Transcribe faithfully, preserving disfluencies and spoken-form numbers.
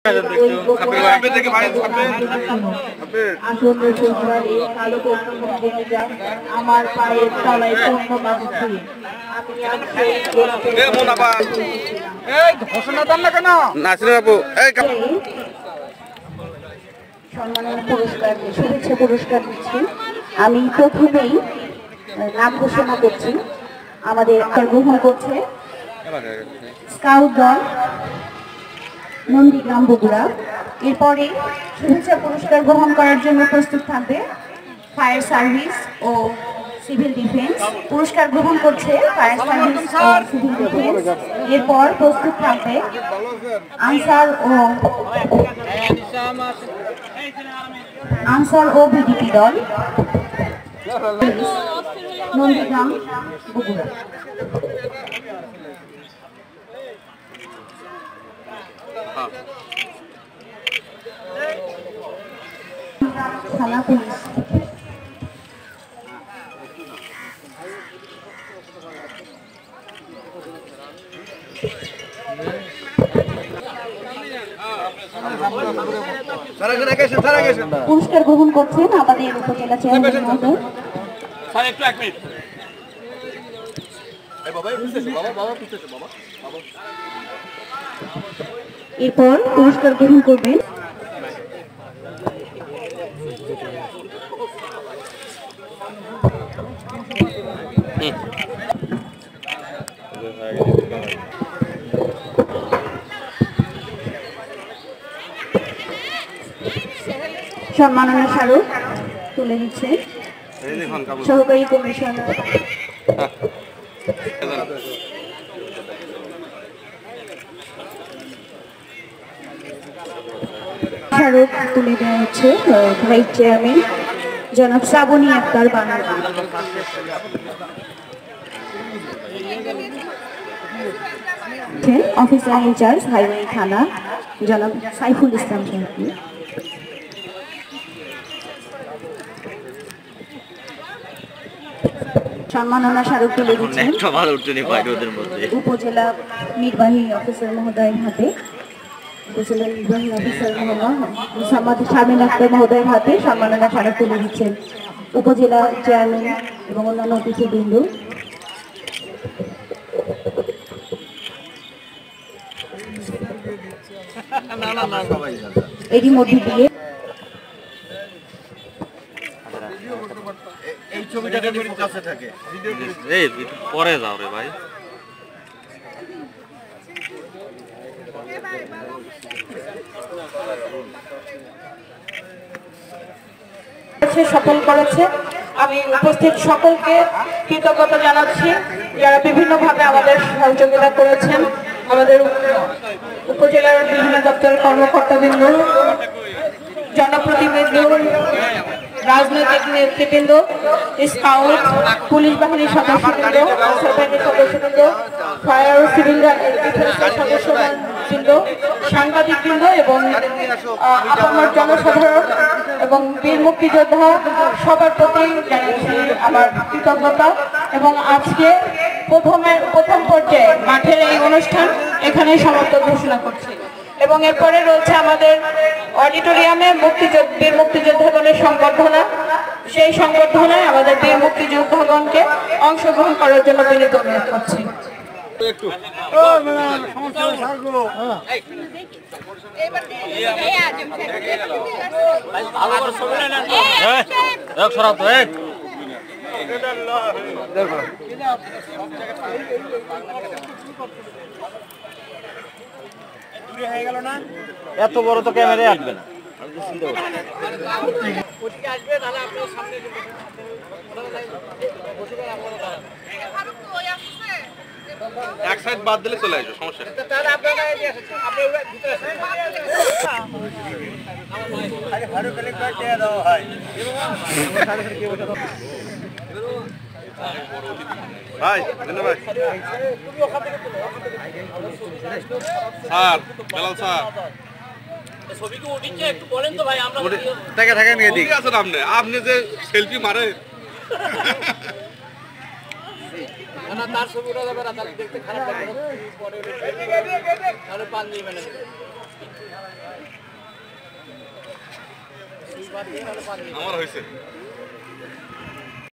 আমার পায়ের তলায় পূর্ণ বাঁধছি। সম্মাননা পুরস্কার শুভেচ্ছা পুরস্কার দিচ্ছি। আমি প্রথমেই নাম ঘোষণা করছি। আমাদের গ্রহণ করছে স্কাউট দল নন্দীগ্রাম বগুড়া। এরপরে শুভেচ্ছা পুরস্কার গ্রহণ করার জন্য প্রস্তুত থাকবে ফায়ার সার্ভিস ও সিভিল ডিফেন্স। পুরস্কার গ্রহণ করছে ফায়ার সার্ভিস ও সিভিল ডিফেন্স। এরপর প্রস্তুত থাকবে আনসার ও আনসার ও ভিডিপি দল নন্দীগ্রাম বগুড়া। থানা পুলিশ পুরস্কার গ্রহণ করছেন আমাদের উপজেলা চেয়ারম্যান মহোদয়। এরপর পুরস্কার গ্রহণ করবেন সম্মাননা স্মারক তুলে দিচ্ছে সহকারী কমিশনার। স্মারক তুলে দেওয়া হচ্ছে ভাইস চেয়ারম্যান জনাব শ্রাবণী আক্তার বানর। অফিসার ইনচার্জ হাইওয়ে থানা জনাব সাইফুল ইসলাম সাহেব। সম্মাননা স্মারক তুলে দিচ্ছেন উপজেলা নির্বাহী অফিসার মহোদয়ের হাতে। উপজেলা নির্বাহী অফিসার মোহাম্মদ শামিন আক্তার মহোদয়ের হাতে সম্মাননা স্মারক তুলে দিচ্ছেন উপজেলা চেয়ারম্যান এবং অন্যান্য অতিথিবৃন্দ। এরই মধ্যে দিয়ে এই ছবিটাকে কাছে থাকে এই পরে যাও রে ভাই। সফল করেছে। আমি উপস্থিত সকলকে কৃতজ্ঞতা জানাচ্ছি যারা বিভিন্নভাবে আমাদের সহযোগিতা করেছেন। আমাদের উপজেলার বিভিন্ন দপ্তরের কর্মকর্তাবৃন্দ, জনপ্রতিনিধি, রাজনৈতিক নেতৃবৃন্দ, স্কাউট, পুলিশ বাহিনীর সদস্যবৃন্দ, আনসারবাহিনীর সদস্যবৃন্দ, ফায়ার ও সিভিল ডিফেন্সের সদস্যবৃন্দ, সাংবাদিকবৃন্দ এবং আপামর জনসাধারণ এবং বীর মুক্তিযোদ্ধা সবার প্রতি জানাচ্ছি আমার কৃতজ্ঞতা। এবং আজকে প্রথমের প্রথম পর্যায়ে মাঠের এই অনুষ্ঠান এখানেই সমাপ্ত ঘোষণা করছি। এবং এরপরে রয়েছে আমাদের অডিটোরিয়ামে মুক্তিযোদ্ধা বীর মুক্তিযোদ্ধাগণের সংবর্ধনা। সেই সংবর্ধনায় আমাদের বীর মুক্তিযোদ্ধাগণকে অংশগ্রহণ করার জন্য বিনীত অনুরোধ করছি। এত বড় তো ক্যামেরায় আসবে না। এক সাইড বাদ দিলে চলে আসবে, সমস্যা নেই। ভাই ধন্যবাদ স্যার, বেলাল স্যার। আপনি যে সেলফি মারে তার ছবি উঠা যাবে না, দেখতে খারাপ লাগবে। আমার হয়েছে